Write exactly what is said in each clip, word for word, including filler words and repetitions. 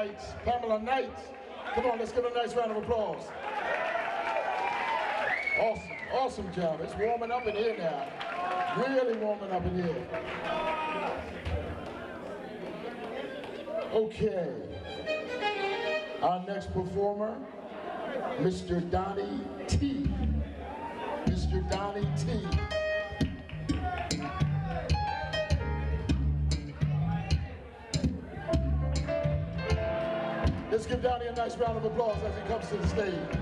Knights, Pamela Knight. Come on, let's give her a nice round of applause. Awesome, awesome job. It's warming up in here now. Really warming up in here. Okay. Our next performer, Mister Donnie T. Mister Donnie T. Let's give Donnie a nice round of applause as he comes to the stage.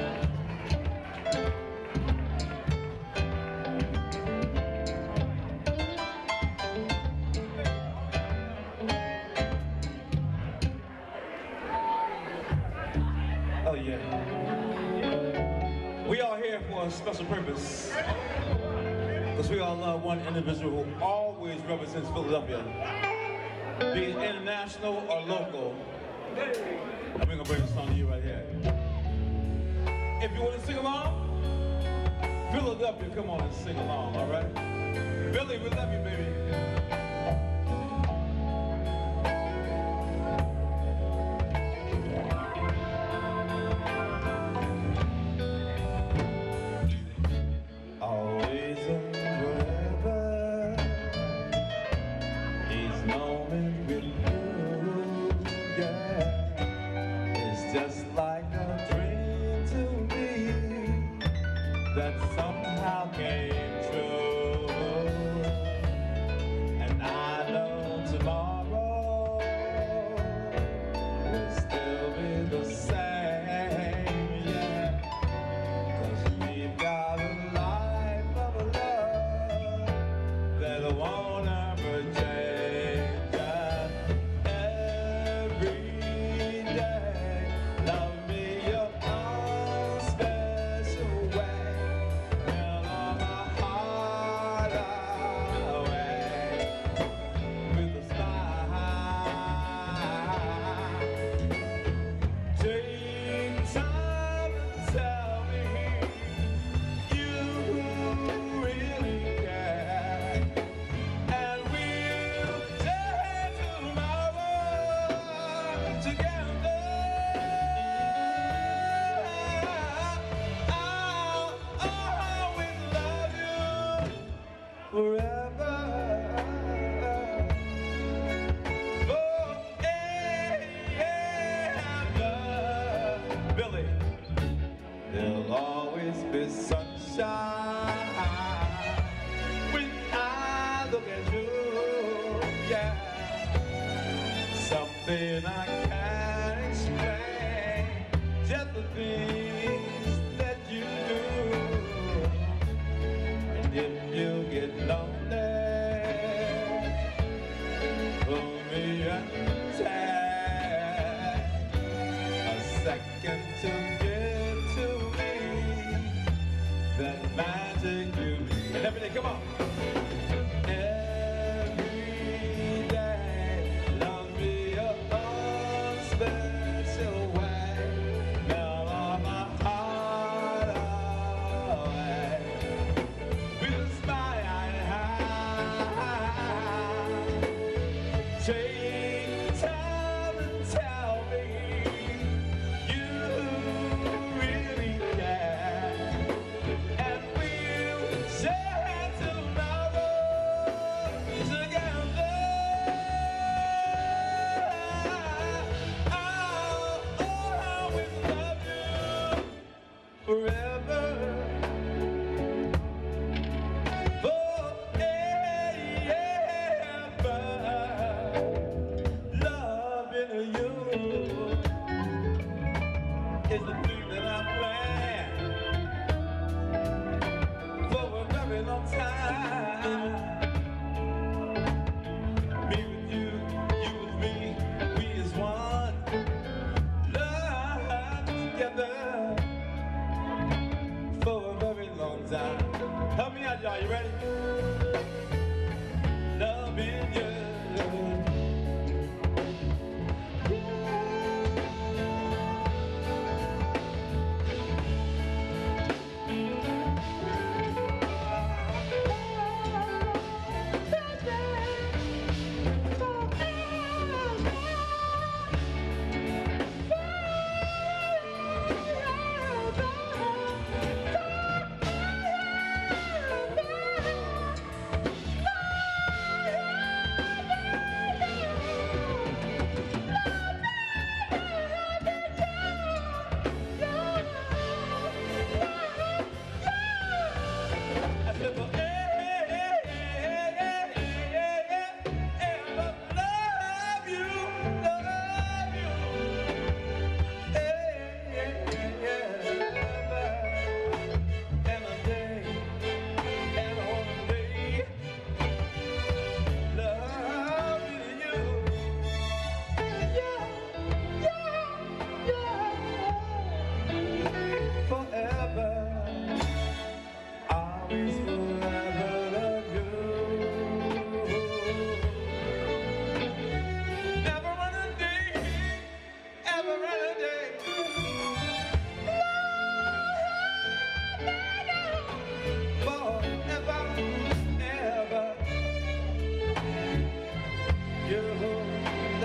Oh yeah. We are here for a special purpose. Because we all love one individual who always represents Philadelphia. Be it international or local. And we're gonna bring this song to you right here. If you want to sing along, Philadelphia, come on and sing along, alright? Billy, we love you, baby. Always and forever, these moments with you, yeah, it's just like a dream to me that somehow came true. And I know tomorrow will still be the same, yeah, 'cause we've got a life of love that won't ever change. Every day, love me your own special way, fill all my heart away with a smile. Take time and tell me you really care, and we'll share tomorrow together. I'll always love you forever. Forever. Billy, there'll always be sunshine when I look at you, yeah. Something I can't explain, just the things that you do. And if you get lonely, pull me and take a second to get to me that magic you need. And every day, come on. Every day, love me your own special way, melt all my heart away with a smile. Take time and tell me you really care, and we'll share tomorrow together. I'll always love you forever. Forever.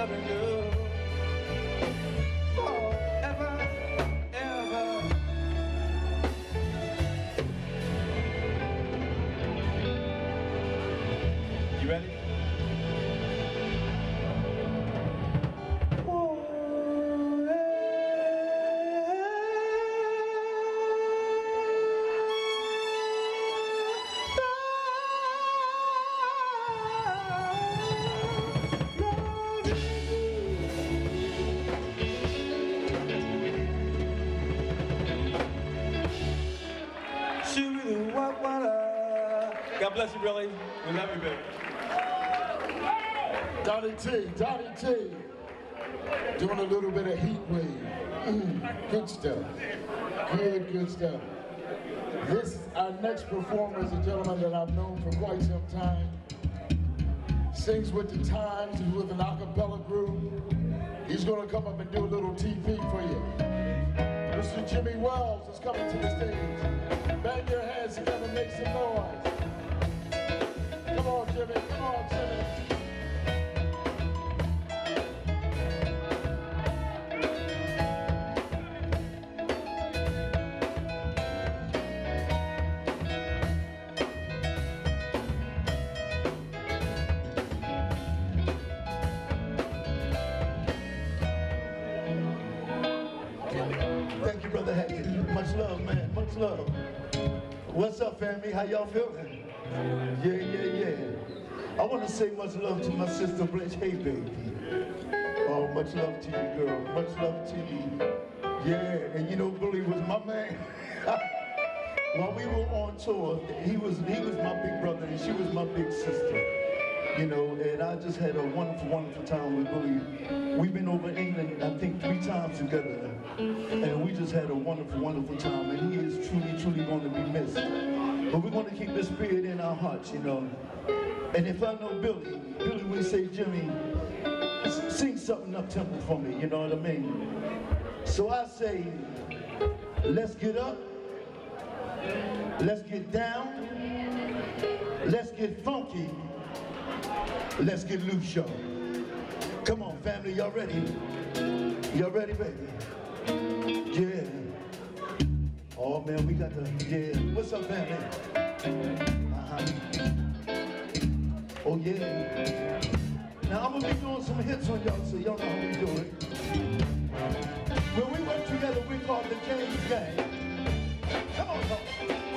loving you forever, ever. You ready? God bless you, Billy. We love you, baby. Donnie T, Donnie T. Doing a little bit of heat wave. Mm, good stuff. Good, good stuff. This, our next performer is a gentleman that I've known for quite some time. Sings with the Times, he's with an a cappella group. He's gonna come up and do a little T P for you. Mister Jimmy Wells is coming to the stage. Bang your hands together, make some noise. Come on, Jimmy, come on, Jimmy. Thank you, Brother Hackett. Much love, man. Much love. What's up, family? How y'all feeling? Yeah, yeah, yeah. I want to say much love to my sister, Blanche. Hey, baby. Oh, much love to you, girl. Much love to you. Yeah, and you know, Billy was my man. While we were on tour, he was he was my big brother, and she was my big sister. You know, and I just had a wonderful, wonderful time with Billy. We've been over England, I think, three times together. And we just had a wonderful, wonderful time. And he is truly, truly going to be missed. But we're going to keep the spirit in our hearts, you know. And if I know Billy, Billy would say, Jimmy, sing something up-tempo for me, you know what I mean? So I say, let's get up. Let's get down. Let's get funky. Let's get loose, y'all. Come on, family, y'all ready? Y'all ready, baby? Yeah. Oh, man, we got the, yeah. What's up, family? Uh-huh. Oh, yeah. Now, I'm gonna be doing some hits on y'all, so y'all know how we do it. When we work together, we call it the James Gang. Come on, y'all.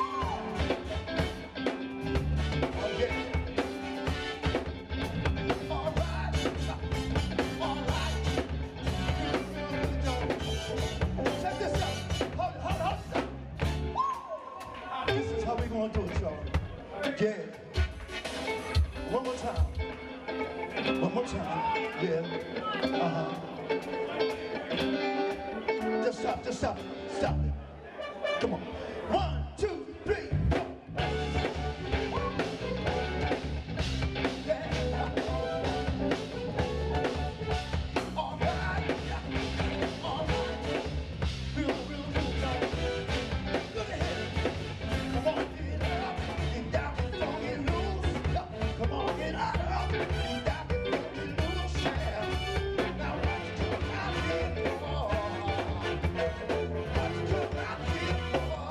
Yeah. One more time. One more time. Yeah. Uh-huh. Just stop, just stop it. Stop it. Come on. One, two, three, four. Yeah. All right. All right. Real, real, real tight. Look ahead. Come on, get up. Get down. Come on, get out of it. Get down, get loose, yeah. Now what you come out here for? What you come out here for?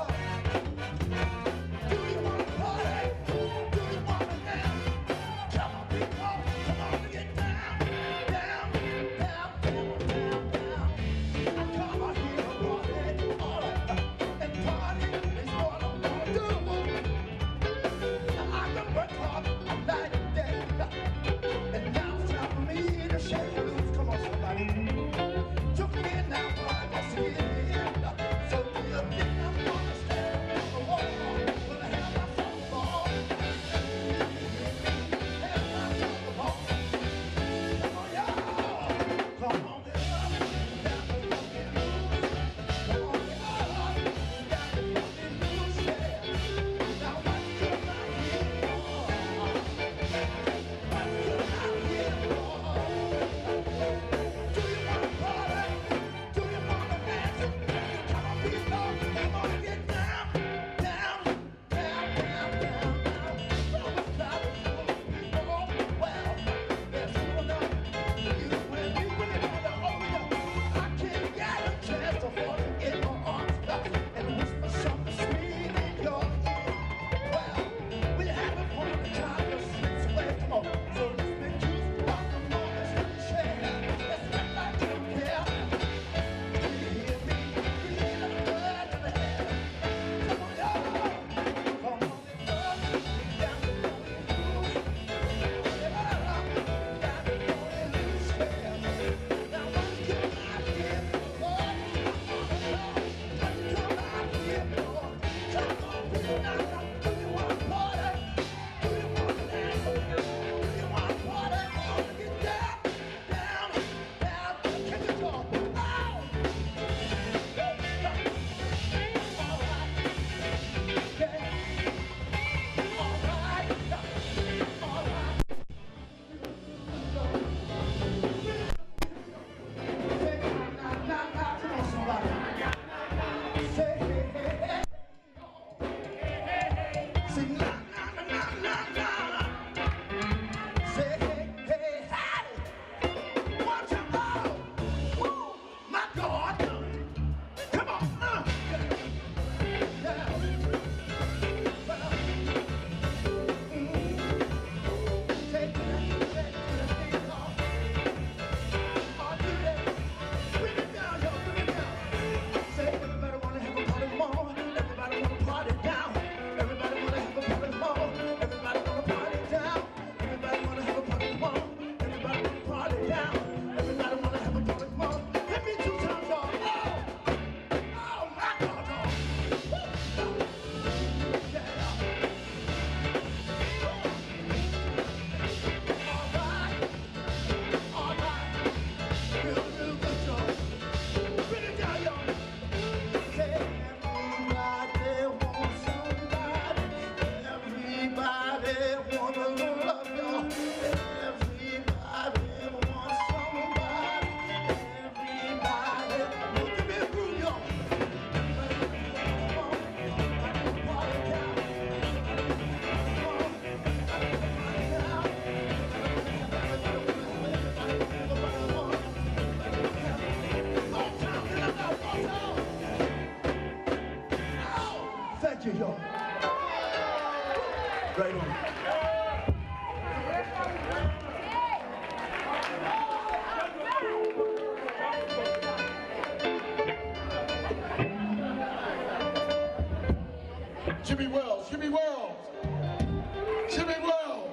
Jimmy Wells, Jimmy Wells, Jimmy Wells.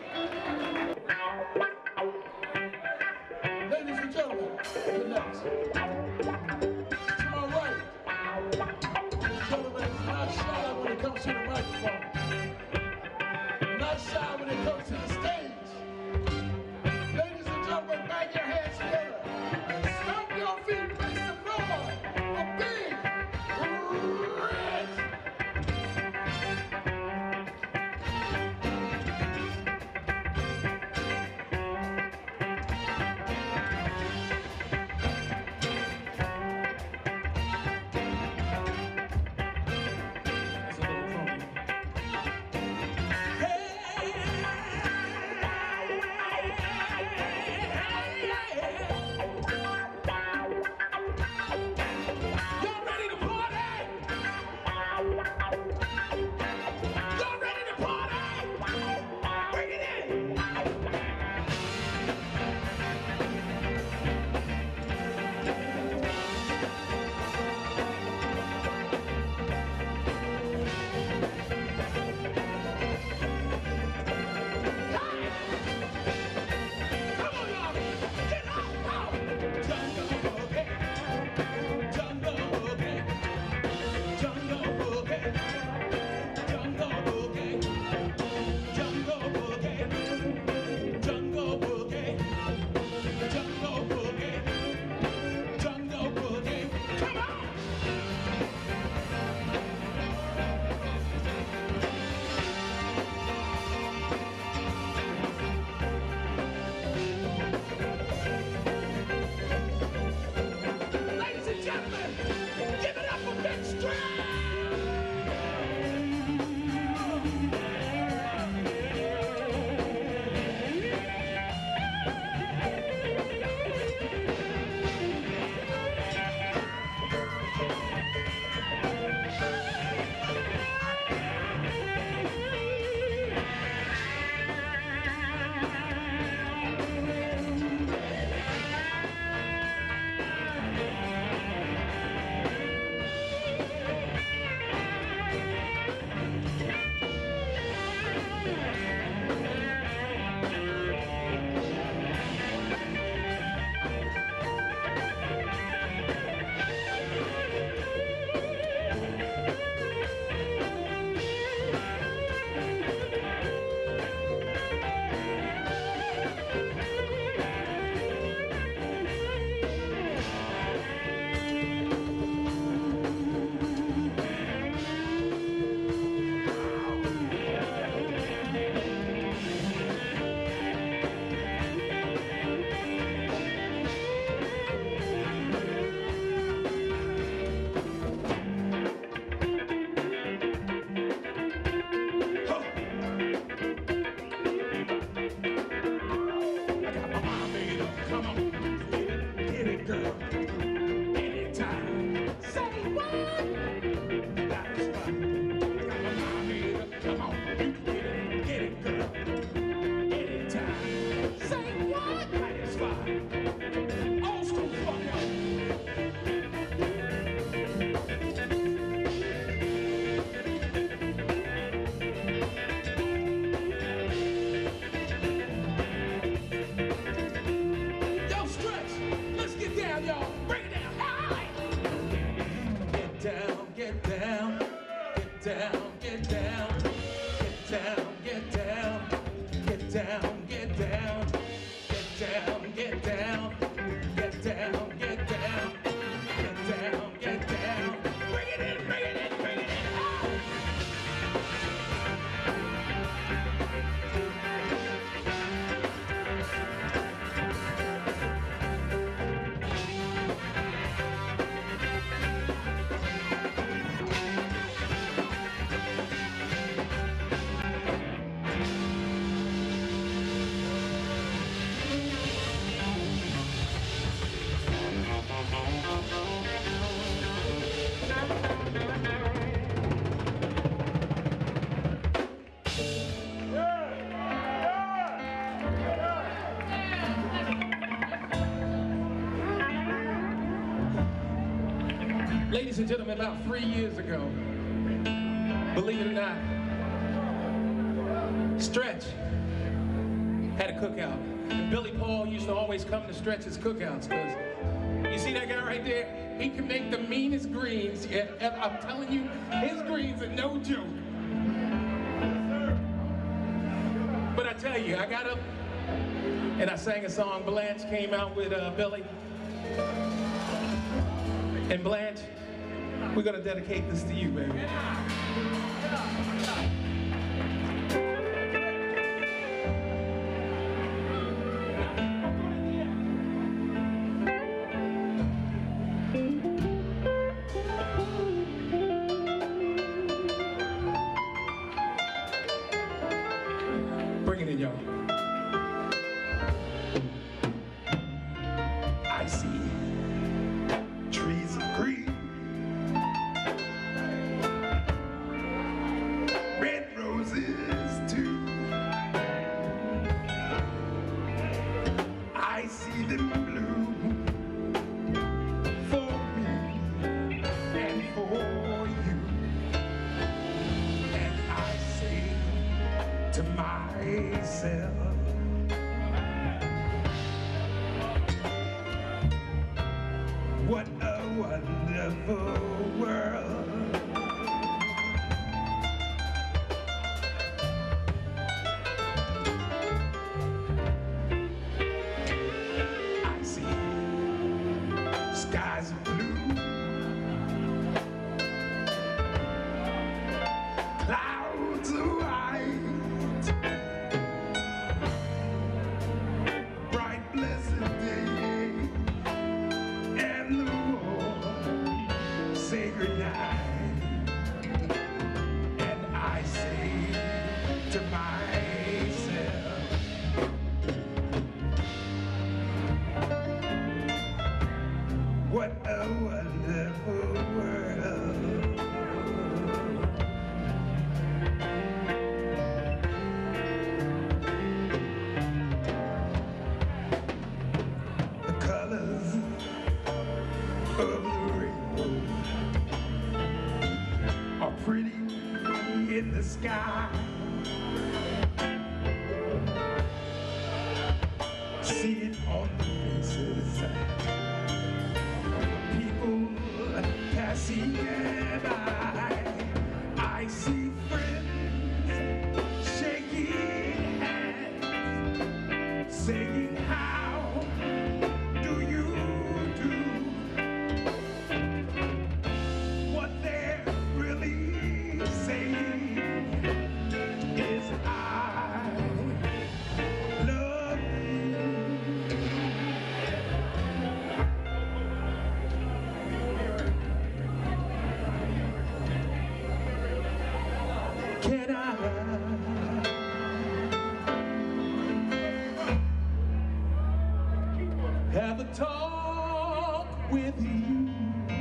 Ladies and gentlemen, the next. To my right, ladies and gentlemen, is not shy when it comes to the microphone. Not shy when it comes to the stage. Ladies and gentlemen, bang your hands together. Stomp your feet, make some noise. A big Rich. Ladies and gentlemen, about three years ago, Believe it or not, Stretch had a cookout. And Billy Paul used to always come to Stretch's cookouts because you see that guy right there? He can make the meanest greens. Yeah, and I'm telling you, his greens are no joke. But I tell you, I got up and I sang a song. Blanche came out with uh, Billy. And Blanche, we're gonna dedicate this to you, baby. Bring it in, y'all. I see trees of green, red roses too. I see them bloom for me and for you. And I say to myself, what a wonderful world. I see skies of blue, clouds of white, bright blessed day, and the Lord say goodnight. And I say to myself, what a wonderful world. The colors of the rainbow are pretty in the sky. See it on the faces of people passing by. I see friends shaking hands, saying, how do you do? What they're really saying is, I love you. Can I have a talk with you?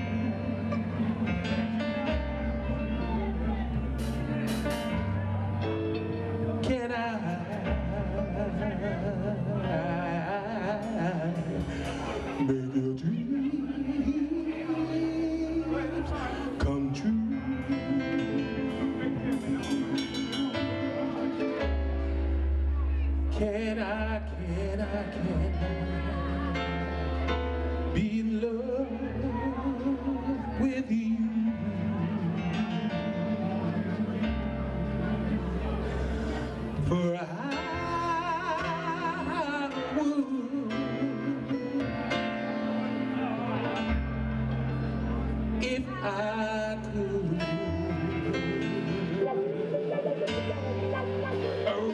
Can I make your dreams come true? Can I, can I, can I be in love with you? For I would if I could. Oh,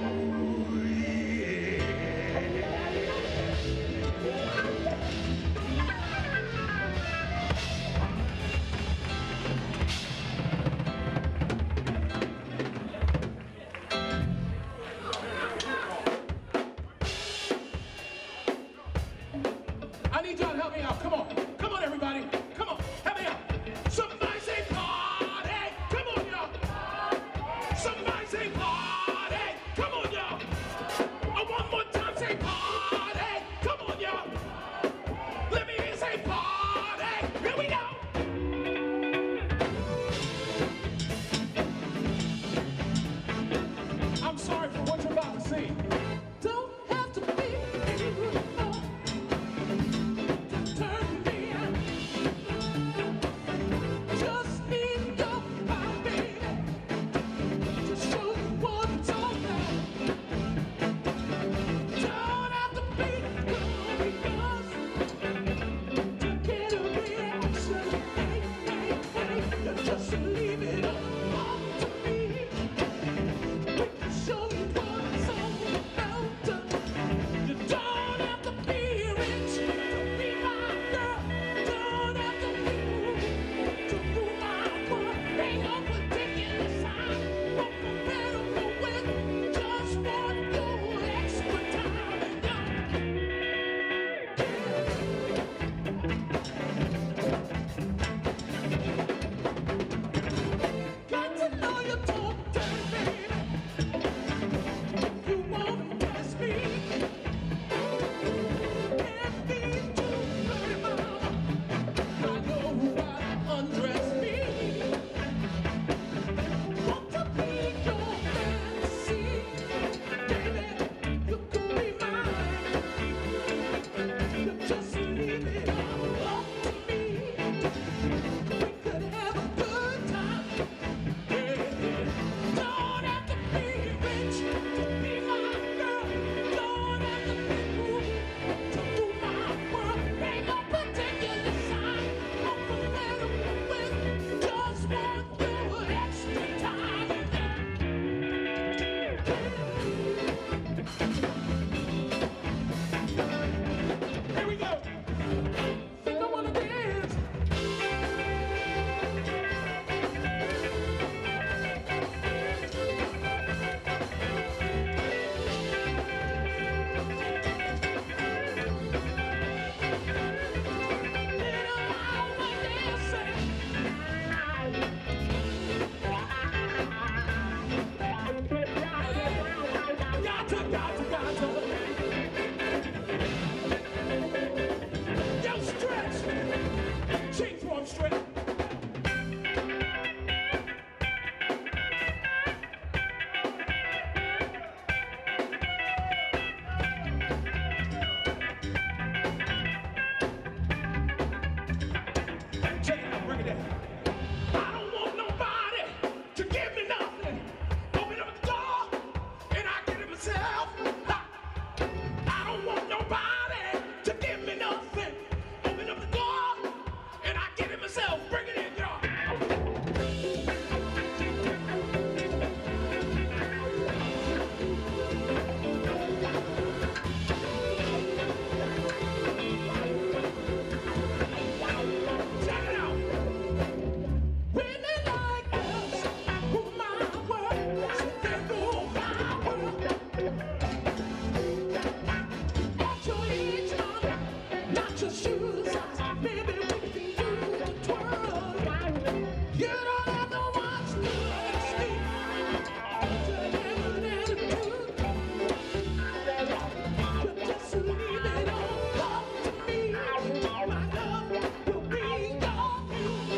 I need y'all to help me out. Come on. Come on, everybody. Come on. Help me out. Somebody say party. Come on, y'all. Somebody say party. Come on, y'all. Oh, one more time, say party. Come on, y'all. Let me hear you say party. Here we go. your shoe size, baby, we can do the twirl. You don't have to watch good sleep. You just leave it all up to me. My love will be your view.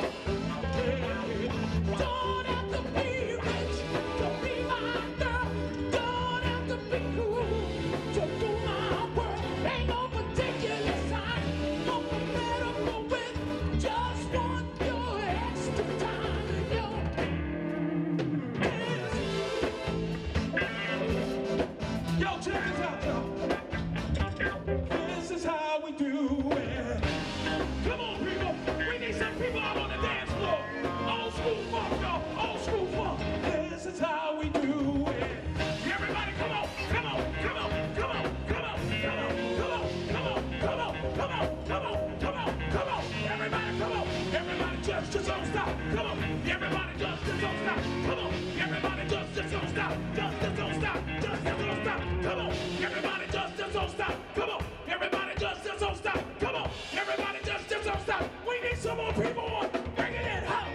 Don't have to be rich to be my girl. Don't have to be cool to do my work. Ain't no particular sign, no compatible with. Just want your extra time and your Yo, check this out, y'all. This is how we do it. Come on, people. We need some people out on the dance floor. Old school funk, y'all. Old school funk. This is how we do it. Everybody, come on, come on, come on, come on, come on, come on, come on, come on, come on, come on, come on, come on, come on. Everybody, come on. Everybody, just, just don't stop. Come on. Everybody, just, just don't stop. Come on. Everybody, just, just don't stop. Just, just don't stop. Just, just don't stop. Come on. Everybody, just, just don't stop. Come on. Everybody, just, just don't stop. Come on. Everybody, just, just don't stop. We need some more people on. Bring it in. Huh?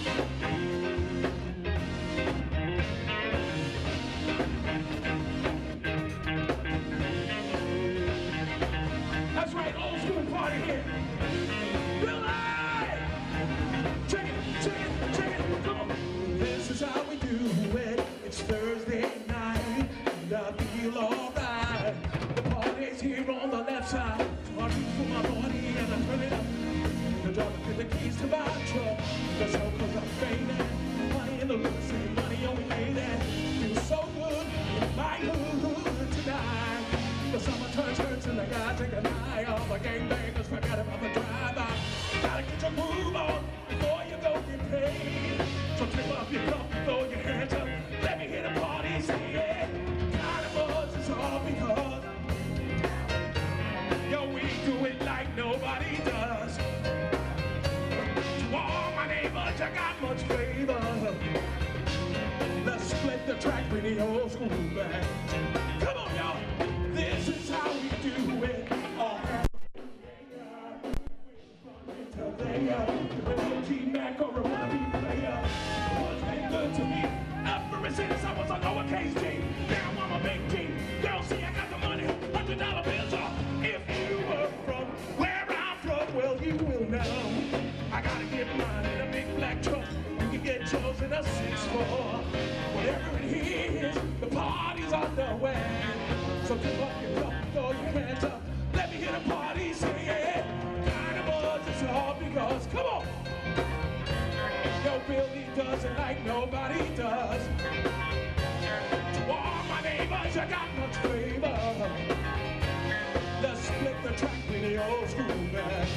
That's right, old school party here. Billy! Check it, check it, check it, come on. This is how we do it. It's Thursday night, and I feel alright. The party's here on the left side. So I reach for my body and I turn it up. The driver give the keys to my truck. The show cause I'm fading. Money in the look, say money only made it. Feels so good in my hood tonight. The summer turns hurts and I gotta take an eye off the gangbangers. Forget about the driver. Gotta get your groove on before you go get paid. So tip up your cup and throw your hands up. Let me hear the party say it. Kind of buzz is all because yo, we do it like nobody does. To all my neighbors, I got much flavor. Let's split the track with the old school band. Come on, y'all. This is how we do it. Oh, T-Mac or a wannabe player. What's been good to me ever since I was a lowercase G. Now I'm a big G. Girl, see, I got the money. Hundred dollar bills are. If you were from where I'm from, well, you will know. I gotta get mine in a big black truck. You can get yours in a six four. Whatever it is, the party's underway. So give up your cup, throw your hands up. Let me hear the party say it. Kind of buzz, it's all because, come on. Yo, Billy does it like nobody does. To all my neighbors, I got much flavor. Let's split the track with the old school band.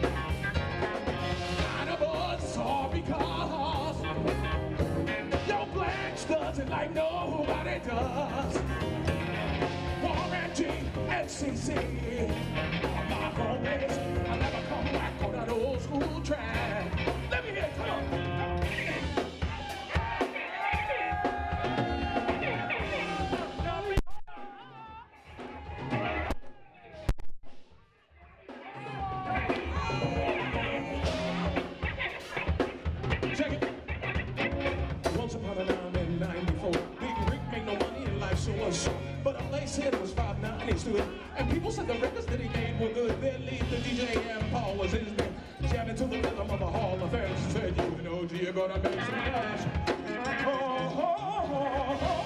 Kind of buzz, it's all because yo, Blanche does it like nobody does. Warren G, N C C, my homies, I never come back on that old school track. Let me hear it, come on. Check it. Once upon a time in ninety-four, Big Rick made no money in life, so was short. But all they said was five nineties to it. And people said the records that he made were good. Believe the D J and Paul was his name. Jamming to the rhythm of the Hall of Fame. She said, you and O G are gonna make some cash. Oh, oh, oh, oh, oh.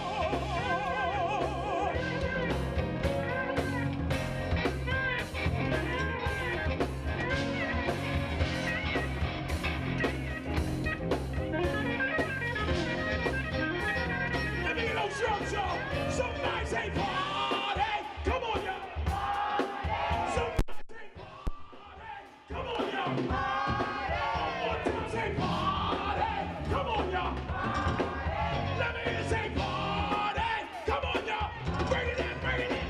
Let me get those drums, y'all. Somebody say party. Come on, y'all. Somebody say party. Come on, y'all. One more time, say party. Come on, y'all. Let me hear you say party. Come on, y'all. Bring it in, bring it in.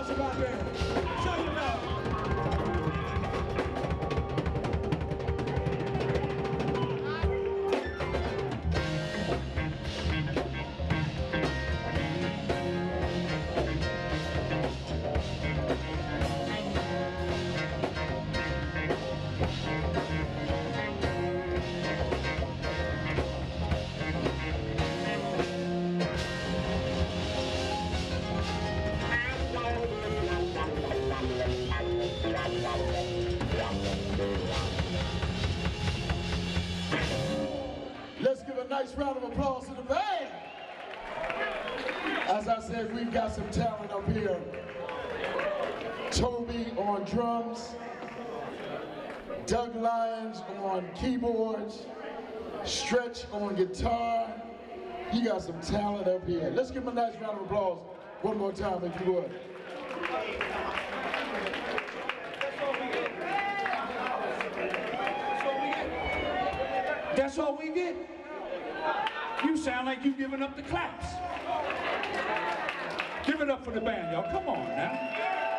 some out there. Show your love. Let's give a nice round of applause to the band. As I said, we've got some talent up here. Toby on drums, Doug Lyons on keyboards, Stretch on guitar. You got some talent up here. Let's give them a nice round of applause one more time, if you would. That's all we get? You sound like you giving up the claps. Give it up for the band, y'all. Come on now.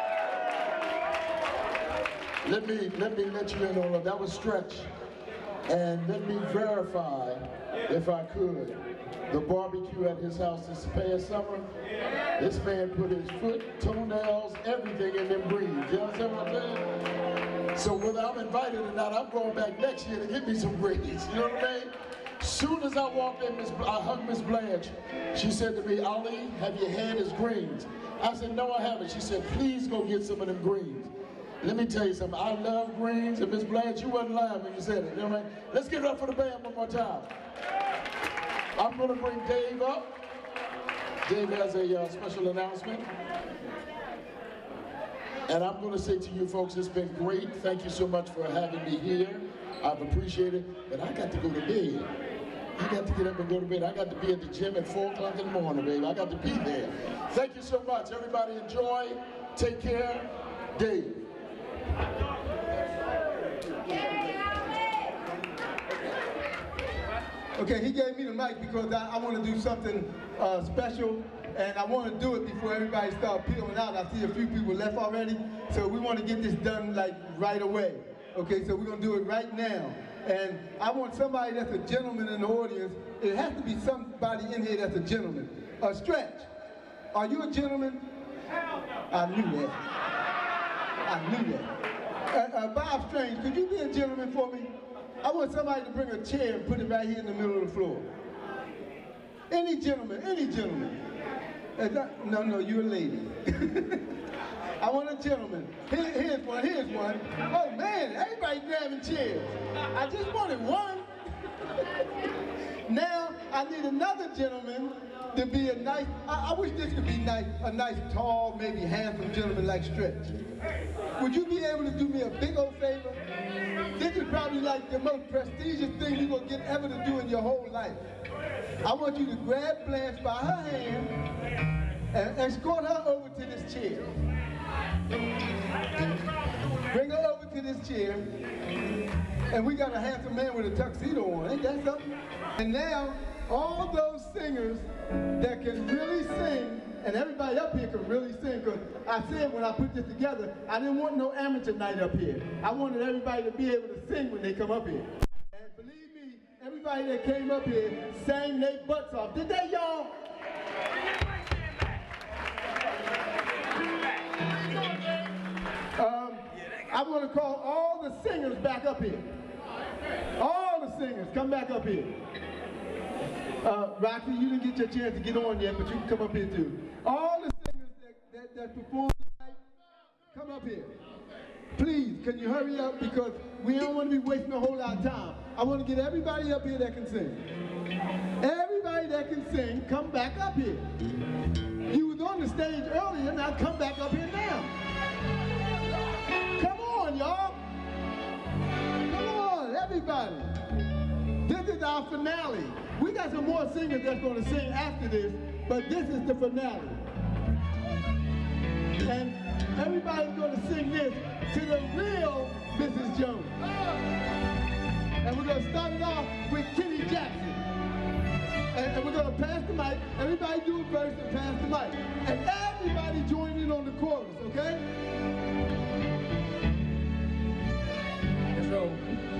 Let me let me let you in on that. That was Stretch. And let me verify, if I could, the barbecue at his house this past summer. This man put his foot, toenails, everything in them greens. You understand what I'm saying? So whether I'm invited or not, I'm going back next year to get me some greens. You know what I mean? Soon as I walked in, Miss, I hugged Miss Blanche. She said to me, "Ali, have you had his greens?" I said, "No, I haven't." She said, "Please go get some of them greens." Let me tell you something, I love greens, and Miss Blanche, you wasn't lying when you said it. You know what I mean? Let's give it up for the band one more time. I'm gonna bring Dave up. Dave has a uh, special announcement. And I'm gonna say to you folks, it's been great. Thank you so much for having me here. I've appreciated it, but I got to go to bed. I got to get up and go to bed. I got to be at the gym at four o'clock in the morning, baby. I got to be there. Thank you so much. Everybody enjoy. Take care. Dave. Okay, he gave me the mic because I, I want to do something uh, special, and I want to do it before everybody starts peeling out. I see a few people left already, so we want to get this done like right away. Okay, so we're going to do it right now. And I want somebody that's a gentleman in the audience. It has to be somebody in here that's a gentleman. Uh, Stretch, are you a gentleman? I knew that. I knew that. Uh, uh, Bob Strange, could you be a gentleman for me? I want somebody to bring a chair and put it right here in the middle of the floor. Any gentleman, any gentleman. Uh, not, no, no, you're a lady. I want a gentleman. Here, here's one, here's one. Oh man, everybody grabbing chairs. I just wanted one. Now, I need another gentleman to be a nice, I, I wish this could be nice, a nice, tall, maybe handsome gentleman like Stretch. Would you be able to do me a big old favor? This is probably like the most prestigious thing you're gonna get ever to do in your whole life. I want you to grab Blanche by her hand and escort her over to this chair. Bring her over to this chair. And we got a handsome man with a tuxedo on, ain't that something? And now, all those singers that can really sing, and everybody up here can really sing, because I said when I put this together, I didn't want no amateur night up here. I wanted everybody to be able to sing when they come up here. And believe me, everybody that came up here sang their butts off. Did they, y'all? Um, I want to call all the singers back up here. All the singers, come back up here. Uh, Roxy, you didn't get your chance to get on yet, but you can come up here too. All the singers that, that, that perform tonight, come up here. Please, can you hurry up, because we don't want to be wasting a whole lot of time. I want to get everybody up here that can sing. Everybody that can sing, come back up here. You was on the stage earlier, now come back up here now. Come on, y'all. Come on, everybody. This is our finale. We got some more singers that's going to sing after this, but this is the finale. And everybody's going to sing this to the real Missus Jones. And we're going to start it off with Kenny Jackson. And, and we're gonna pass the mic. Everybody do a verse and pass the mic. And everybody join in on the chorus, okay? Let's roll.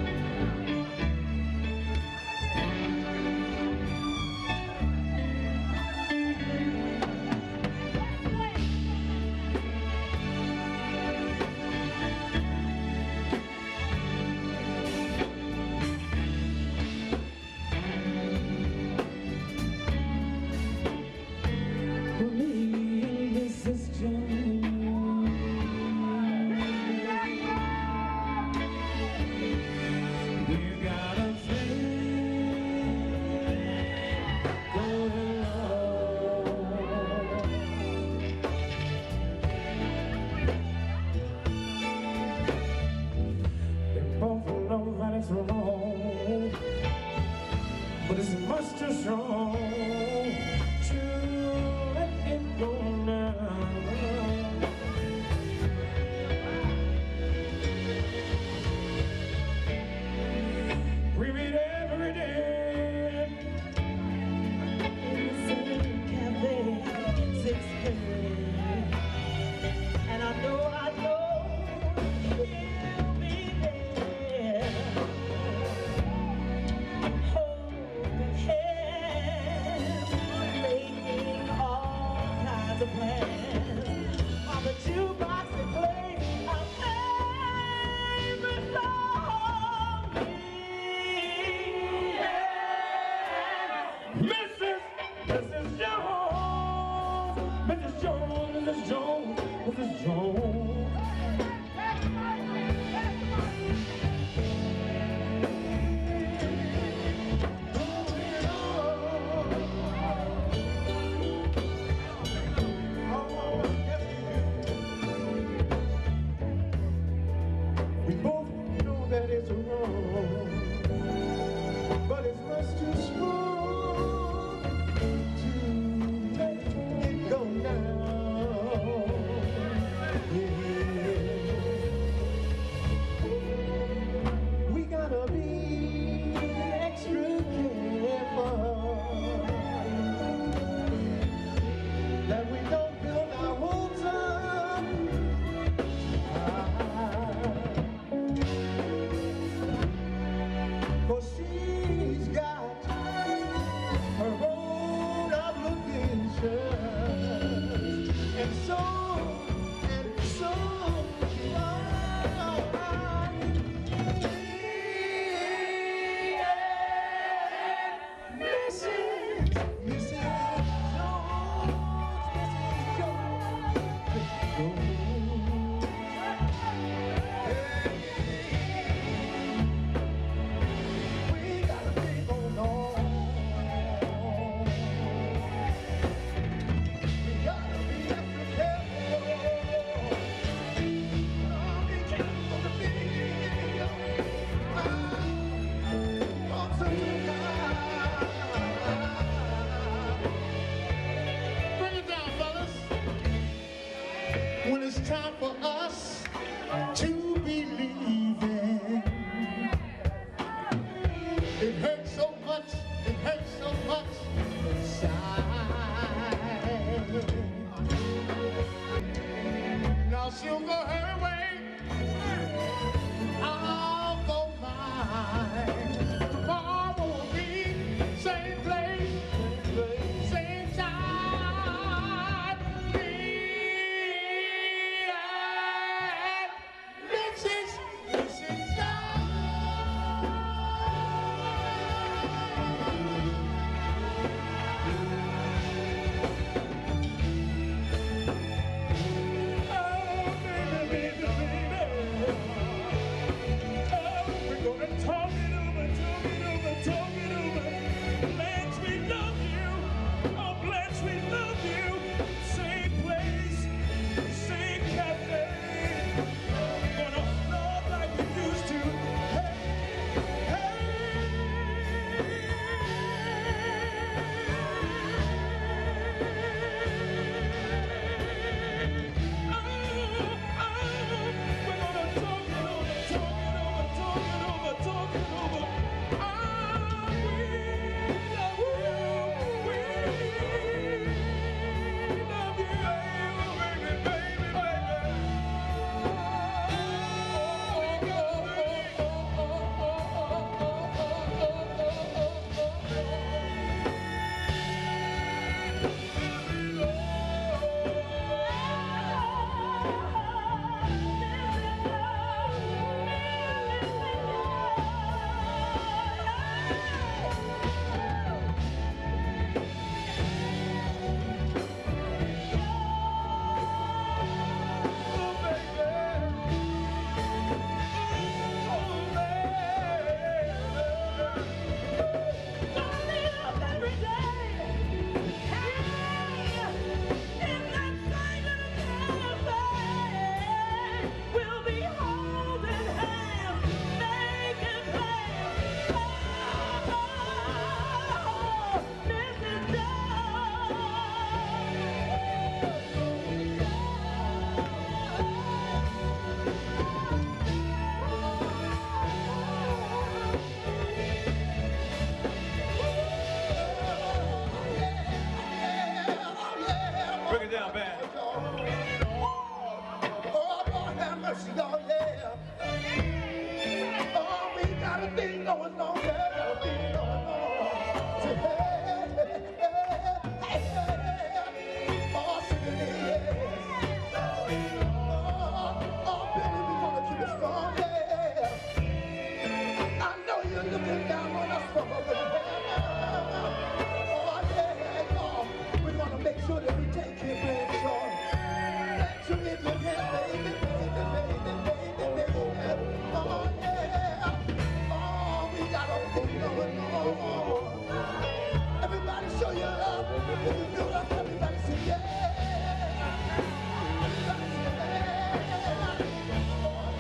But it's much too strong to let it go now. We meet every day in the same cafe, six thirty, and I know, I know he'll be there. Missus Jones, Missus Jones. We both know that it's wrong, but it's much too strong to let it go now. We gotta be extra careful that we don't build our hopes up high. 'Cause she's got her own obligations, and so when it's time for us to believe in. It hurts so much, it hurts so much inside. Now she'll go her way, I'll go mine. Tomorrow will be same place, same time. Me and Missus Missus Jones. Oh, baby. Bring it down, band. Oh, Lord have mercy, Lord, yeah. Oh, we got a thing going on, yeah, got a thing going on. Say, hey, hey, hey, hey, oh, sing it, yeah. Oh, oh, Billy, we gonna keep it strong, yeah. I know you're looking down on us from over there. Oh, yeah, oh, we're gonna make sure that we take care of it, Lord. Let you in your hand, baby, baby, baby, baby, baby. Oh, yeah. Oh, we got a thing going on. Everybody show your love. If you feel love, everybody say yeah. Everybody say yeah. Oh,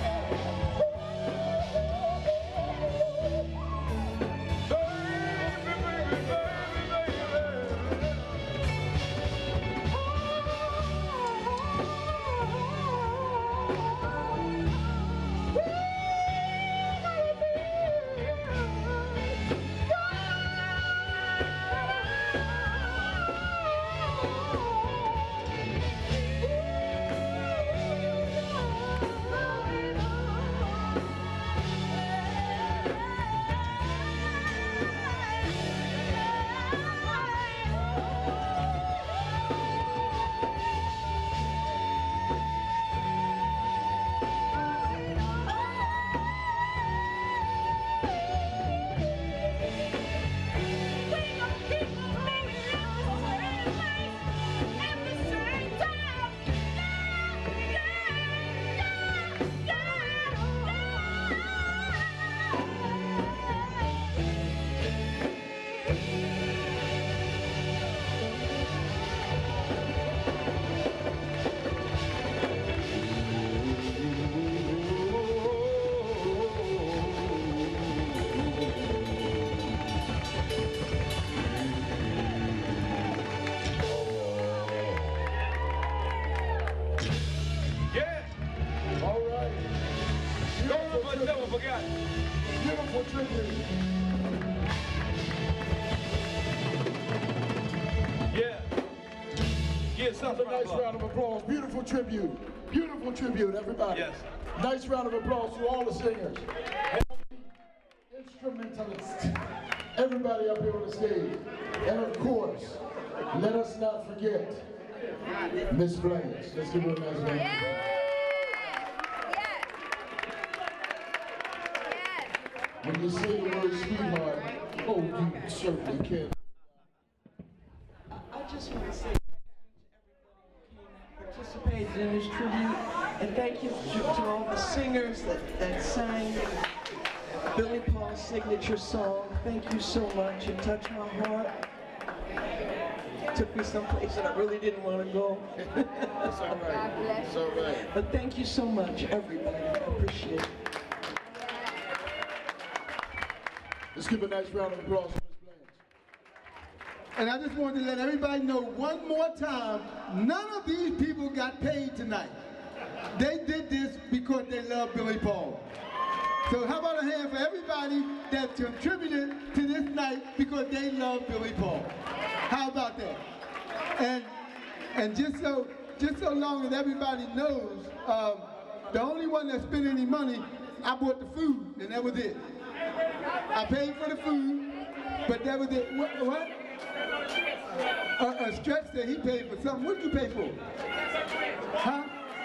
Beautiful tribute. Yeah. Give something. A nice round of applause. Beautiful tribute. Beautiful tribute, everybody. Yes. Nice round of applause to all the singers. Instrumentalists. Everybody up here on the stage. And of course, let us not forget Miss Blanche. Let's give her a nice round. Yeah. When you say the word sweetheart, oh, you certainly can. I just want to say thank you to everybody who came and participated in this tribute, and thank you to, to all the singers that, that sang Billy Paul's signature song. Thank you so much. It touched my heart. It took me someplace that I really didn't want to go. That's all right. That's all right. But thank you so much, everybody. I appreciate it. Let's give a nice round of applause for Miss Blanche. And I just wanted to let everybody know one more time, none of these people got paid tonight. They did this because they love Billy Paul. So how about a hand for everybody that contributed to this night because they love Billy Paul? How about that? And and just so just so long as everybody knows, um, the only one that spent any money, I bought the food, and that was it. I paid for the food, but that was it. What? what? Uh, uh, Stretch said he paid for something. What did you pay for? Huh?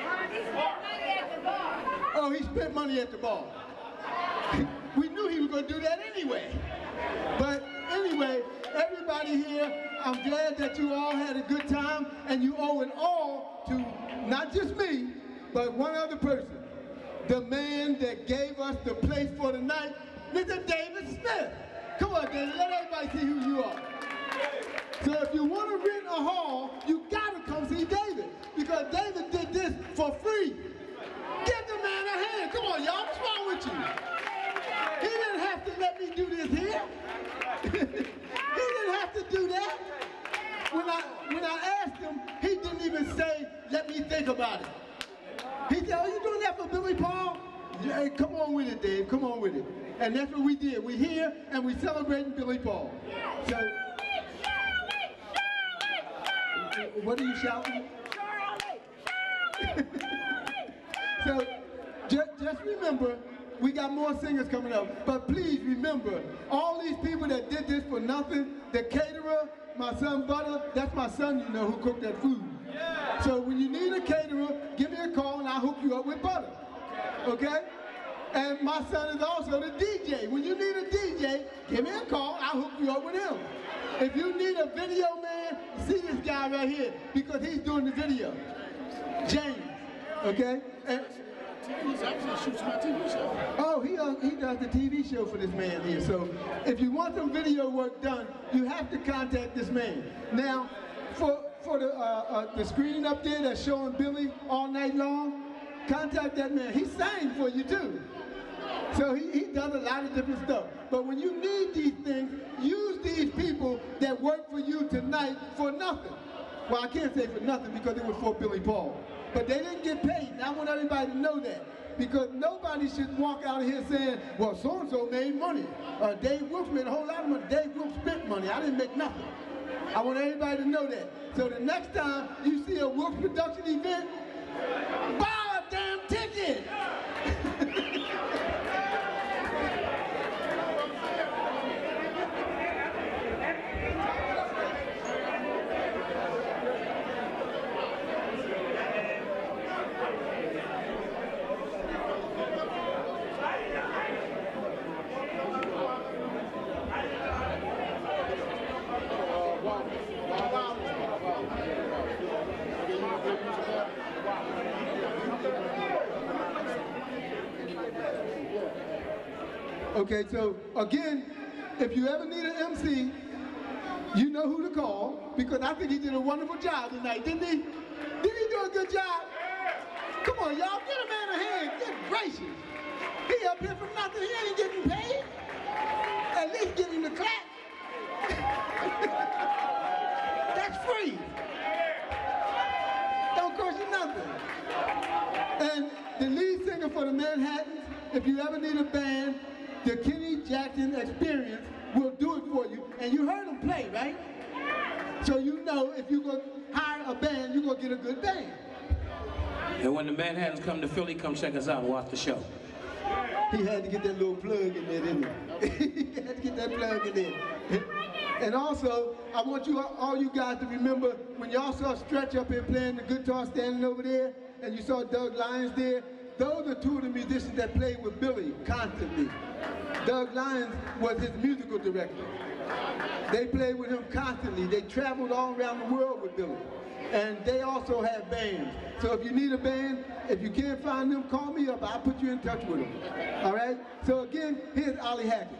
Oh, he spent money at the bar. We knew he was going to do that anyway. But anyway, everybody here, I'm glad that you all had a good time, and you owe it all to not just me, but one other person. The man that gave us the place for the night, Mister David Smith. Come on, David, let everybody see who you are. So if you want to rent a hall, you got to come see David, because David did this for free. Give the man a hand. Come on, y'all, what's wrong with you? He didn't have to let me do this here. He didn't have to do that. When I, when I asked him, he didn't even say, let me think about it. He said, oh, you doing that for Billy Paul? Yeah, come on with it, Dave, come on with it. And that's what we did. We're here and we're celebrating Billy Paul. So, What are you shouting? Shirley! So just, just remember, we got more singers coming up. But please remember, all these people that did this for nothing, the caterer, my son Butter, that's my son, you know, who cooked that food. Yeah. So when you need a caterer, give me a call and I'll hook you up with Butter. Okay? And my son is also the D J. When you need a D J, give me a call, I'll hook you up with him. If you need a video man, see this guy right here, because he's doing the video. James, okay? And, He's actually shoots my T V show. oh, he, uh, he does the T V show for this man here. So if you want some video work done, you have to contact this man. Now, for, for the, uh, uh, the screen up there that's showing Billy all night long, contact that man. He sang for you too. So he, he does a lot of different stuff. But when you need these things, use these people that work for you tonight for nothing. Well, I can't say for nothing because it was for Billy Paul. But they didn't get paid, and I want everybody to know that. Because nobody should walk out of here saying, well, so-and-so made money. Uh, Dave Wilkes made a whole lot of money. Dave Wilkes spent money. I didn't make nothing. I want everybody to know that. So the next time you see a Wilkes production event, buy a damn ticket. Okay, so again, if you ever need an M C, you know who to call, because I think he did a wonderful job tonight, didn't he? Did he do a good job? Come on, y'all, get a man a hand, good gracious. He up here for nothing, he ain't getting paid. At least give him the clap. That's free. Don't cost you nothing. And the lead singer for the Manhattans, if you ever need a band, the Kenny Jackson Experience will do it for you. And you heard him play, right? So you know if you're going to hire a band, you're going to get a good band. And when the Manhattans come to Philly, come check us out and watch the show. He had to get that little plug in there, didn't he? He had to get that plug in there. And also, I want you, all you guys to remember, when y'all saw Stretch up here playing the guitar standing over there, and you saw Doug Lyons there, those are two of the musicians that played with Billy constantly. Doug Lyons was his musical director. They played with him constantly. They traveled all around the world with Billy. And they also have bands. So if you need a band, if you can't find them, call me up. I'll put you in touch with them. All right? So again, here's Ollie Hackett.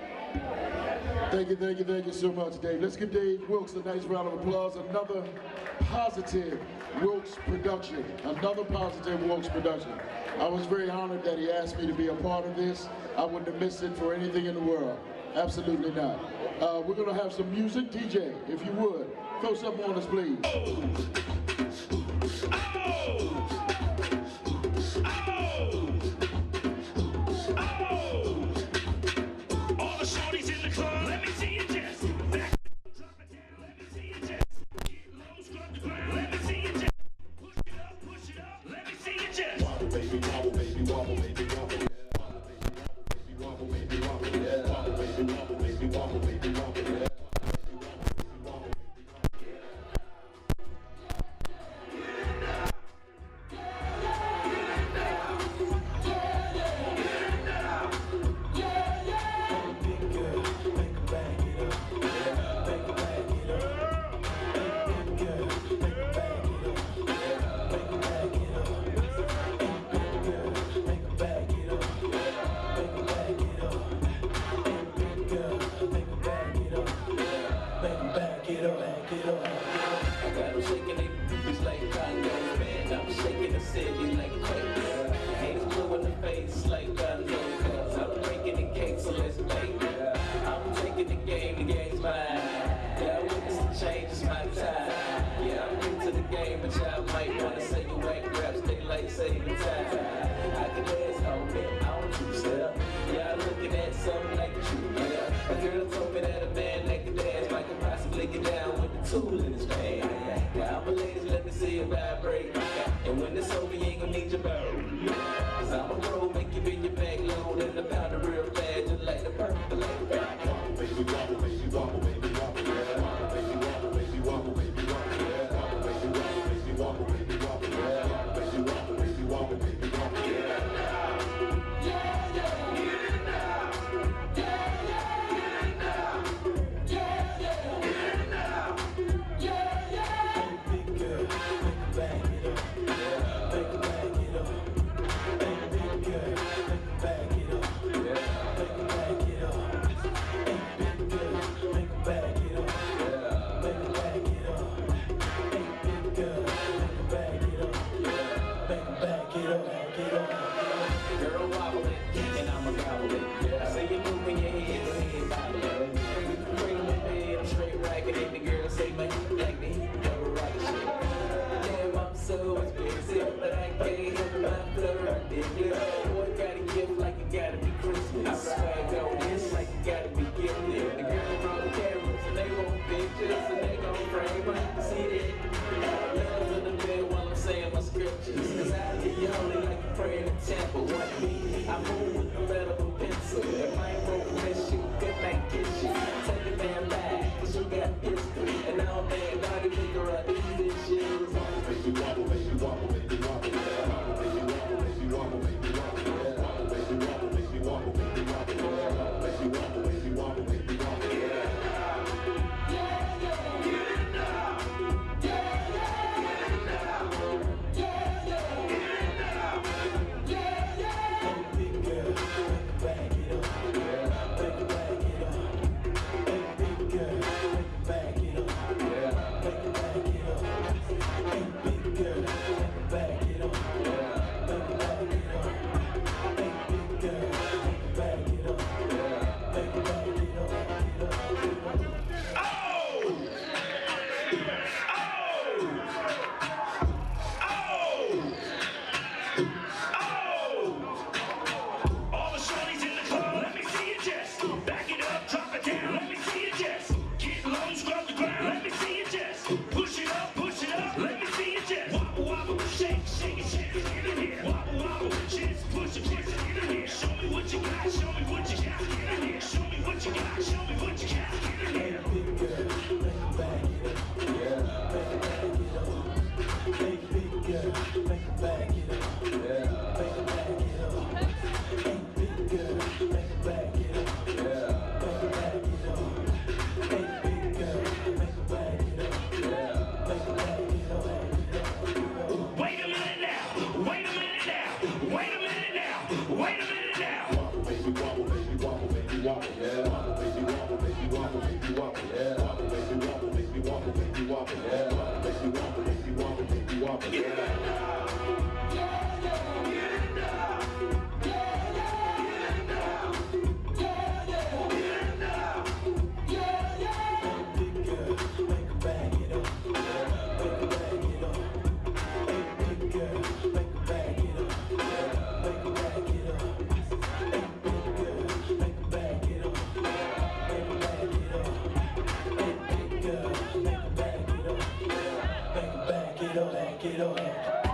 Thank you, thank you, thank you so much, Dave. Let's give Dave Wilkes a nice round of applause. Another positive Wilkes production. Another positive Wilkes production. I was very honored that he asked me to be a part of this. I wouldn't have missed it for anything in the world. Absolutely not. Uh, we're going to have some music. D J, if you would, throw something on us, please. Tool in his band. let me see it vibrate. And when it's over, you ain't gonna need your barrel. Cause I'm a pro, make you bend your back low, and the powder real fast, just like the purple, like the back. Wobble, baby, wobble, baby, wobble, baby, wobble, yeah. Wobble, baby, wobble, baby, wobble, baby, wobble, yeah. Wobble, baby, wobble, baby, wobble, baby, wobble, yeah. Wobble, baby, wobble, baby, wobble, baby, wobble, yeah. Get up, get up.